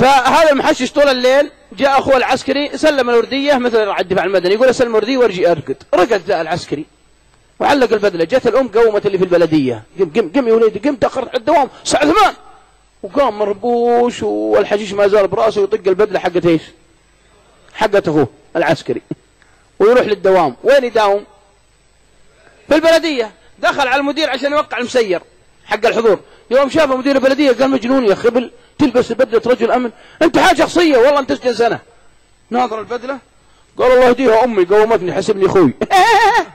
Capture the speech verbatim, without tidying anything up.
فهذا المحشش طول الليل جاء اخوه العسكري سلم الورديه مثل على الدفاع المدني، يقول اسلم الورديه وارجي ارقد. رقد ذا العسكري وعلق البدله. جت الام قومت اللي في البلديه، قم قم قم يا وليدي قم تاخرت على الدوام الساعه ثمان. وقام مربوش والحشيش ما زال براسه ويطق البدله حقت ايش؟ حقت اخوه العسكري ويروح للدوام. وين يداوم؟ في البلديه. دخل على المدير عشان يوقع المسير حق الحضور. يوم شاف مدير البلديه قال مجنون يا خبل تلبس بدله رجل امن، انت حاجه شخصيه والله انت تسجن سنه. ناظر البدله قال الله يهديها امي قومتني حسبني اخوي.